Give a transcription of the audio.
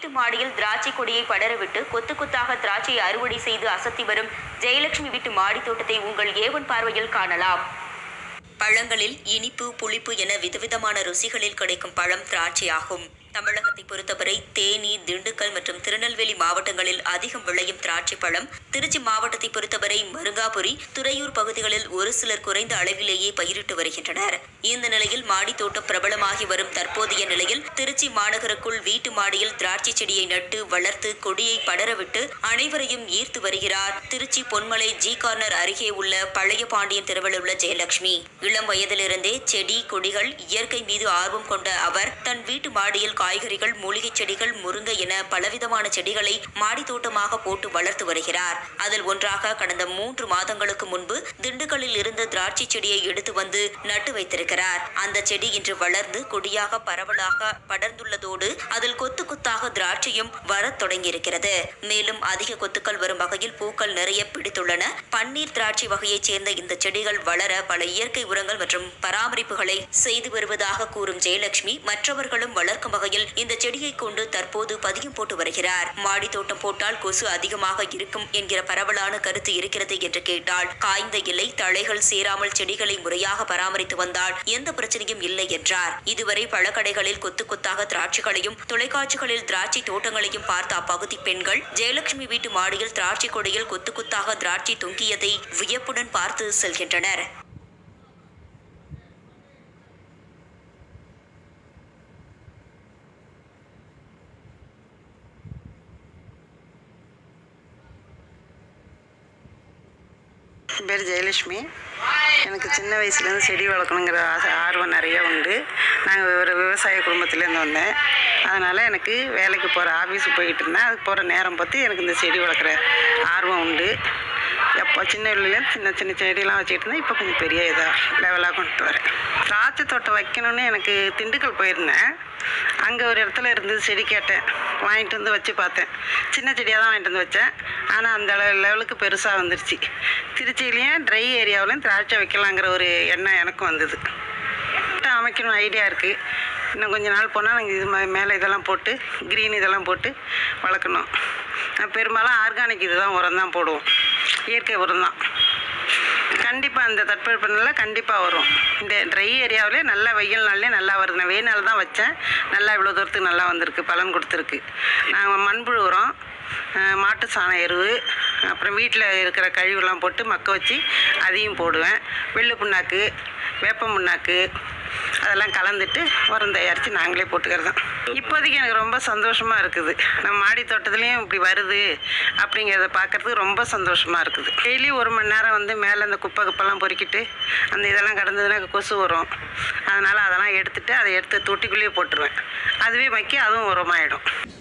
வீட்டு மாடியில் திராட்சை கொடியை படரவிட்டு கொத்து கொத்தாக திராட்சையை அறுவடை செய்து அசத்தி வரும் ஜெயலட்சுமி வீட்டு மாடி தோட்டத்தை உங்கள் ஏவன் பார்வையில் காணலாம். பழங்களில் இனிப்பு, புளிப்பு என விதவிதமான ருசிகளில் கிடைக்கும் பழம் திராட்சை ஆகும். தமிழகத்தை பொறுத்தவரை தேனி, திண்டுக்கல் மற்றும் திருநெல்வேலி மாவட்டங்களில் அதிகம் விளையும் திராட்சை பழம். திருச்சி மாவட்டத்தை பொறுத்தவரை மருங்காபுரி, துறையூர் பகுதிகளில் ஒரு சிலர் குறைந்த அளவிலேயே பயிரிட்டு வருகின்றனர். இந்த நிலையில் மாடி தோட்டம் பிரபலமாகி வரும் தற்போதைய நிலையில் திருச்சி மாநகருக்குள் வீட்டு மாடியில் திராட்சை செடியை நட்டு வளர்த்து கொடியை படரவிட்டு அனைவரையும் ஈர்த்து வருகிறார் திருச்சி பொன்மலை ஜி கார்னர் அருகே உள்ள பழைய பாண்டியன் தெருவில் உள்ள ஜெயலட்சுமி. இளம் வயதிலிருந்தே செடி, கொடிகள், இயற்கை மீது ஆர்வம் கொண்ட அவர் தன் வீட்டு மாடியில் காய்கறிகள், மூலிகை செடிகள், முருங்கை என பலவிதமான செடிகளை மாடி தோட்டமாக போட்டு வளர்த்து வருகிறார். அதில் ஒன்றாக கடந்த 3 மாதங்களுக்கு முன்பு திண்டுக்கல்லில் இருந்த திராட்சை செடியை எடுத்து வந்து நட்டு வைத்திருக்கிறார். அந்த செடி இன்று வளர்ந்து கொடியாக பரவலாக படர்ந்துள்ளதோடு அதில் கொத்து கொத்தாக திராட்சையும் வரத் தொடங்கியிருக்கிறது. மேலும் அதிக கொத்துக்கள் வரும் வகையில் பூக்கள் நிறைய பிடித்துள்ளன. பன்னீர் திராட்சை வகையைச் சேர்ந்த இந்த செடிகள் வளர பல இயற்கை உரங்கள் மற்றும் பராமரிப்புகளை செய்து வருவதாக கூறும் ஜெயலட்சுமி, மற்றவர்களும் வளர்க்கும் வகையில் இந்த செடியை கொண்டு தற்போது பதியம் போட்டு வருகிறார். மாடி தோட்டம் போட்டால் கொசு அதிகமாக இருக்கும் என்கிற பரவலான கருத்து இருக்கிறது என்று கேட்டால், காய்ந்த இலை, தழைகள் சேராமல் செடிகளை முறையாக பராமரித்து வந்தால் எந்த பிரச்சனையும் இல்லை என்றார். இதுவரை பழக்கடைகளில் கொத்து கொத்தாக திராட்சைகளையும், தொலைக்காட்சிகளில் திராட்சை தோட்டங்களையும் பார்த்த அப்பகுதி பெண்கள் ஜெயலட்சுமி வீட்டு மாடியில் திராட்சை கொடியில் கொத்து கொத்தாக திராட்சை தொங்கியதை வியப்புடன் பார்த்து செல்கின்றனர். என் பேர் ஜெயலட்சுமி. எனக்கு சின்ன வயசுலேருந்து செடி வளர்க்கணுங்கிற ஆர்வம் நிறைய உண்டு. நாங்கள் ஒரு விவசாய குடும்பத்துலேருந்து வந்தேன். அதனால் எனக்கு வேலைக்கு போகிற ஆஃபீஸுக்கு போய்கிட்டு இருந்தேன். அதுக்கு போகிற நேரம் பார்த்து எனக்கு இந்த செடி வளர்க்குற ஆர்வம் உண்டு. எப்போ சின்ன பிள்ளையிலேருந்து சின்ன சின்ன செடியெல்லாம் வச்சுக்கிட்டு இருந்தேன். இப்போ கொஞ்சம் பெரிய இதாக லெவலாக கொண்டு வரேன். திராட்சை தோட்டம் வைக்கணும்னு எனக்கு திண்டுக்கல் போயிருந்தேன். அங்கே ஒரு இடத்துல இருந்து செடி கேட்டேன், வாங்கிட்டு வந்து வச்சு பார்த்தேன். சின்ன செடியாக தான் வாங்கிட்டு வந்து வச்சேன். ஆனால் அந்த லெவலுக்கு பெருசாக வந்துருச்சு. திருச்சியிலையும் ட்ரை ஏரியாவிலையும் திராட்சை வைக்கலாங்கிற ஒரு எண்ணம் எனக்கும் வந்தது. அமைக்கணும் ஐடியா இருக்குது. இன்னும் கொஞ்சம் நாள் போனால் நாங்கள் இது மேலே இதெல்லாம் போட்டு க்ரீன் இதெல்லாம் போட்டு வளர்க்கணும். பெரும்பாலும் ஆர்கானிக் இது தான் உரம் தான் போடுவோம், இயற்கை உரம் தான். கண்டிப்பாக அந்த தட்பவெப்பநிலையில் கண்டிப்பாக வரும். இந்த ட்ரை ஏரியாவிலே நல்லா வெயில் நாள்லேயே நல்லா வருது. நான் வெயில் நாள் தான் வச்சேன். நல்லா இவ்வளோ தூரத்துக்கு நல்லா வந்திருக்கு, பலன் கொடுத்துருக்கு. நாங்கள் மண்புழு உரம், மாட்டு சாண எருவு, அப்புறம் வீட்டில் இருக்கிற கழிவுலாம் போட்டு மக்க வச்சு அதையும் போடுவேன். வெள்ளை புண்ணாக்கு, வேப்ப புண்ணாக்கு அதெல்லாம் கலந்துட்டு உரம் தயாரித்து நாங்களே போட்டுக்கிறது தான். இப்போதைக்கு எனக்கு ரொம்ப சந்தோஷமாக இருக்குது. நம்ம மாடி தோட்டத்துலேயும் இப்படி வருது அப்படிங்கிறத பார்க்குறதுக்கு ரொம்ப சந்தோஷமாக இருக்குது. டெய்லி 1 மணி நேரம் வந்து மேலே அந்த குப்பைலாம் பொறுக்கிட்டு அந்த இதெல்லாம் கடந்ததுன்னா கொசு வரும். அதனால் அதெல்லாம் எடுத்துகிட்டு அதை எடுத்து தொட்டிக்குள்ளேயே போட்டுருவேன். அதுவே மக்கி அதுவும் உரமாயிடும்.